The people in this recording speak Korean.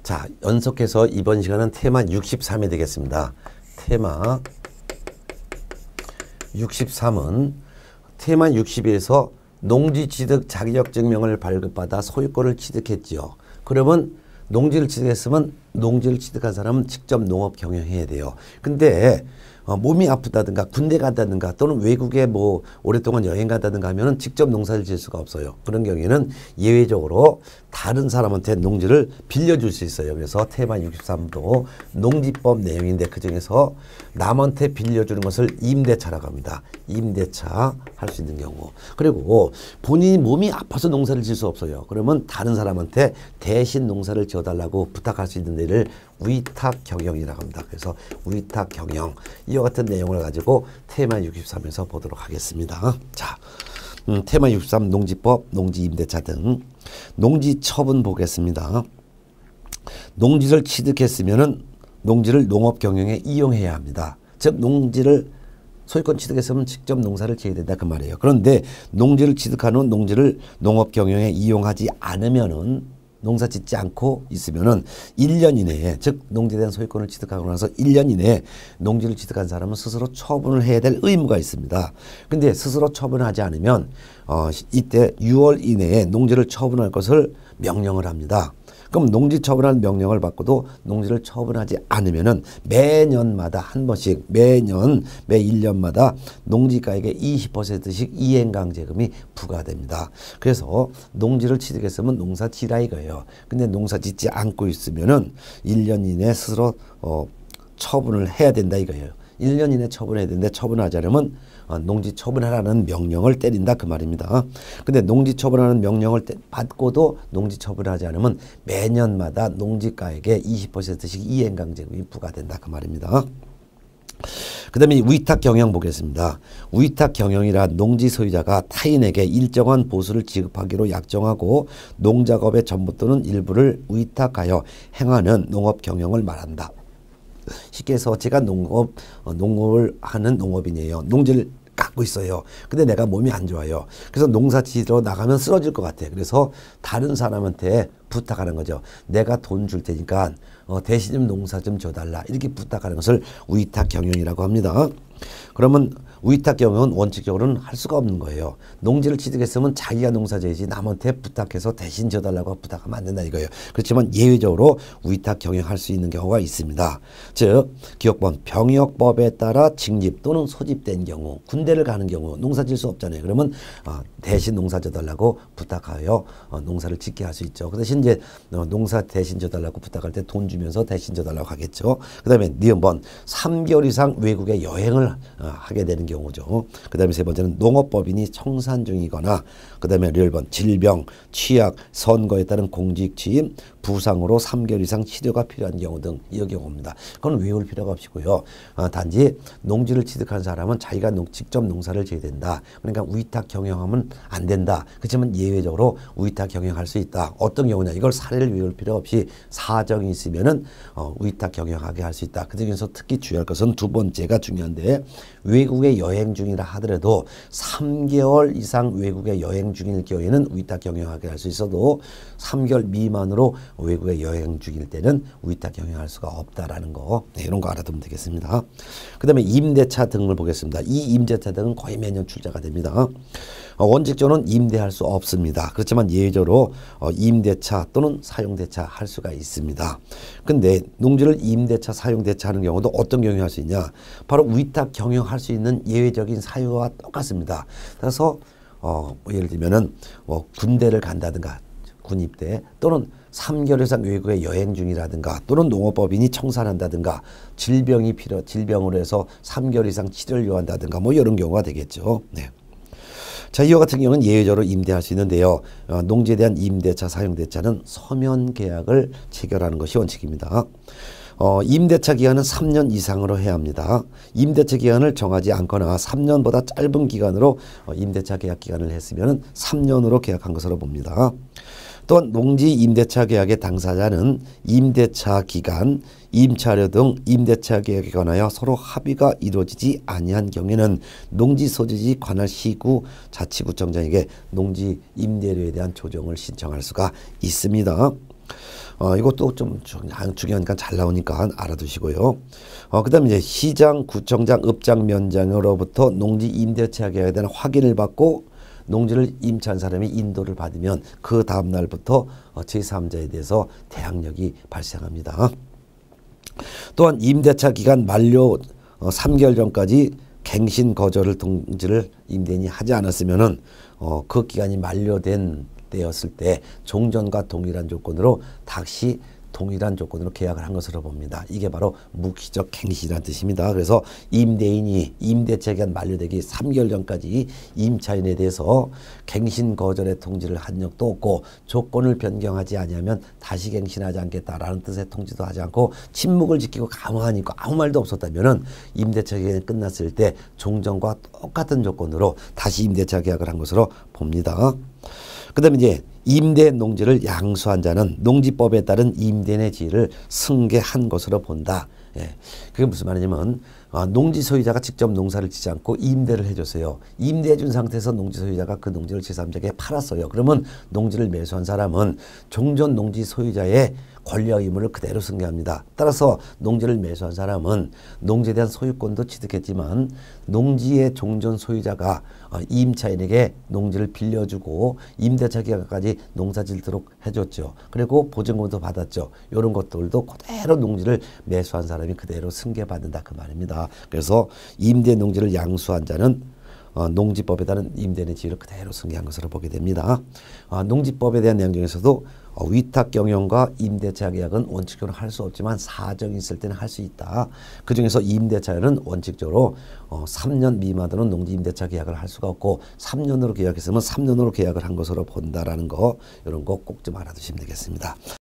자, 연속해서 이번 시간은 테마 63이 되겠습니다. 테마 63은 테마 60에서 농지취득 자격증명을 발급받아 소유권을 취득했지요. 그러면 농지를 취득했으면 농지를 취득한 사람은 직접 농업 경영해야 돼요. 근데 몸이 아프다든가 군대 간다든가 또는 외국에 뭐 오랫동안 여행 간다든가 하면은 직접 농사를 지을 수가 없어요. 그런 경우에는 예외적으로 다른 사람한테 농지를 빌려줄 수 있어요. 그래서 테마 63도 농지법 내용인데 그중에서 남한테 빌려주는 것을 임대차라고 합니다. 임대차 할 수 있는 경우. 그리고 본인이 몸이 아파서 농사를 지을 수 없어요. 그러면 다른 사람한테 대신 농사를 지어달라고 부탁할 수 있는 데를 위탁 경영이라고 합니다. 그래서 위탁 경영 이와 같은 내용을 가지고 테마 63에서 보도록 하겠습니다. 자, 테마 63 농지법, 농지임대차 등 농지 처분 보겠습니다. 농지를 취득했으면은 농지를 농업 경영에 이용해야 합니다. 즉 농지를 소유권 취득했으면 직접 농사를 지어야 된다 그 말이에요. 그런데 농지를 취득한 후 농지를 농업 경영에 이용하지 않으면은 농사 짓지 않고 있으면은 1년 이내에 즉 농지에 대한 소유권을 취득하고 나서 1년 이내에 농지를 취득한 사람은 스스로 처분을 해야 될 의무가 있습니다. 근데 스스로 처분하지 않으면 이때 6월 이내에 농지를 처분할 것을 명령을 합니다. 그럼 농지 처분할 명령을 받고도 농지를 처분하지 않으면은 매년마다 한 번씩 매 1년마다 농지가액의 20%씩 이행강제금이 부과됩니다. 그래서 농지를 취득했으면 농사 지라 이거예요. 근데 농사 짓지 않고 있으면은 1년 이내 스스로 처분을 해야 된다 이거예요. 1년 이내 처분해야 되는데 처분하지 않으면 농지 처분하라는 명령을 때린다 그 말입니다. 근데 농지 처분하는 명령을 받고도 농지 처분하지 않으면 매년마다 농지가액의 20%씩 이행강제금이 부과된다 그 말입니다. 그 다음에 위탁 경영 보겠습니다. 위탁 경영이라 농지 소유자가 타인에게 일정한 보수를 지급하기로 약정하고 농작업의 전부 또는 일부를 위탁하여 행하는 농업 경영을 말한다. 쉽게 해서 제가 농업을 하는 농업인이에요. 농지를 갖고 있어요. 근데 내가 몸이 안 좋아요. 그래서 농사 지러 나가면 쓰러질 것 같아. 그래서 다른 사람한테 부탁하는 거죠. 내가 돈 줄 테니까 대신 좀 농사 좀 줘달라. 이렇게 부탁하는 것을 위탁 경영이라고 합니다. 그러면 위탁 경영은 원칙적으로는 할 수가 없는 거예요. 농지를 취득했으면 자기가 농사 지어야지 남한테 부탁해서 대신 져달라고 부탁하면 안 된다 이거예요. 그렇지만 예외적으로 위탁 경영할 수 있는 경우가 있습니다. 즉 기억번 병역법에 따라 징집 또는 소집된 경우 군대를 가는 경우 농사 질 수 없잖아요. 그러면 대신 농사 져달라고 부탁하여 농사를 짓게 할 수 있죠. 그 대신 이제 농사 대신 져달라고 부탁할 때 돈 주면서 대신 져달라고 하겠죠. 그 다음에 니은번 3개월 이상 외국에 여행을 하게 되는 경우죠. 그 다음에 세 번째는 농업법인이 청산 중이거나 그 다음에 리을번 질병, 취약, 선거에 따른 공직 취임, 부상으로 3개월 이상 치료가 필요한 경우 등 이 경우입니다. 그건 외울 필요가 없이고요. 단지 농지를 취득한 사람은 자기가 직접 농사를 지어야 된다. 그러니까 위탁 경영하면 안 된다. 그렇지만 예외적으로 위탁 경영할 수 있다. 어떤 경우냐 이걸 사례를 외울 필요 없이 사정이 있으면은 위탁 경영하게 할 수 있다. 그 중에서 특히 주의할 것은 두 번째가 중요한데 외국에 여행 중이라 하더라도 3개월 이상 외국에 여행 중일 경우에는 위탁 경영하게 할 수 있어도 3개월 미만으로 외국에 여행 중일 때는 위탁 경영할 수가 없다라는 거 이런 거 알아두면 되겠습니다. 그 다음에 임대차 등을 보겠습니다. 이 임대차 등은 거의 매년 출자가 됩니다. 원칙적으로는 임대할 수 없습니다. 그렇지만 예외적으로 임대차 또는 사용대차 할 수가 있습니다. 근데 농지를 임대차, 사용대차 하는 경우도 어떤 경영을 할 수 있냐? 바로 위탁 경영할 수 있는 예외적인 사유와 똑같습니다. 그래서 예를 들면은 군대를 간다든가 군입대 또는 3개월 이상 외국에 여행 중이라든가 또는 농업법인이 청산한다든가 질병으로 해서 3개월 이상 치료를 요한다든가 뭐 이런 경우가 되겠죠. 네. 자, 이와 같은 경우는 예외적으로 임대할 수 있는데요. 농지에 대한 임대차, 사용대차는 서면 계약을 체결하는 것이 원칙입니다. 임대차 기간은 3년 이상으로 해야 합니다. 임대차 기간을 정하지 않거나 3년보다 짧은 기간으로 임대차 계약 기간을 했으면 3년으로 계약한 것으로 봅니다. 또한 농지 임대차 계약의 당사자는 임대차 기간, 임차료 등 임대차 계약에 관하여 서로 합의가 이루어지지 아니한 경우에는 농지 소지지 관할 시구 자치구청장에게 농지 임대료에 대한 조정을 신청할 수가 있습니다. 이것도 좀 중요하니까 잘 나오니까 알아두시고요. 그 다음에 이제 시장, 구청장, 읍장면장으로부터 농지 임대차 계약에 대한 확인을 받고 농지를 임차한 사람이 인도를 받으면 그 다음 날부터 제3자에 대해서 대항력이 발생합니다. 또한 임대차 기간 만료 3개월 전까지 갱신 거절을 통지를 임대인이 하지 않았으면은 그 기간이 만료된 때였을 때 종전과 동일한 조건으로 다시 동일한 조건으로 계약을 한 것으로 봅니다. 이게 바로 무기적 갱신이라는 뜻입니다. 그래서 임대인이 임대차 기간 만료되기 3개월 전까지 임차인에 대해서 갱신 거절의 통지를 한 적도 없고 조건을 변경하지 아니하면 다시 갱신하지 않겠다라는 뜻의 통지도 하지 않고 침묵을 지키고 가만히 있고 아무 말도 없었다면은 임대차 기간이 끝났을 때 종전과 똑같은 조건으로 다시 임대차 계약을 한 것으로 봅니다. 그 다음에 이제 임대 농지를 양수한 자는 농지법에 따른 임대인의 지위를 승계한 것으로 본다. 예. 그게 무슨 말이냐면 농지 소유자가 직접 농사를 짓지 않고 임대를 해줬어요. 임대해 준 상태에서 농지 소유자가 그 농지를 제3자에게 팔았어요. 그러면 농지를 매수한 사람은 종전 농지 소유자의 권리와 의무를 그대로 승계합니다. 따라서 농지를 매수한 사람은 농지에 대한 소유권도 취득했지만 농지의 종전 소유자가 임차인에게 농지를 빌려주고 임대차 기간까지 농사 짓도록 해줬죠. 그리고 보증금도 받았죠. 이런 것들도 그대로 농지를 매수한 사람이 그대로 승계받는다 그 말입니다. 그래서 임대 농지를 양수한 자는 농지법에 따른 임대인의 지위를 그대로 승계한 것으로 보게 됩니다. 농지법에 대한 내용 중에서도 위탁 경영과 임대차 계약은 원칙적으로 할 수 없지만 사정이 있을 때는 할 수 있다. 그 중에서 임대차는 원칙적으로 3년 미만으로는 농지 임대차 계약을 할 수가 없고 3년으로 계약했으면 3년으로 계약을 한 것으로 본다라는 거 이런 거 꼭 좀 알아두시면 되겠습니다.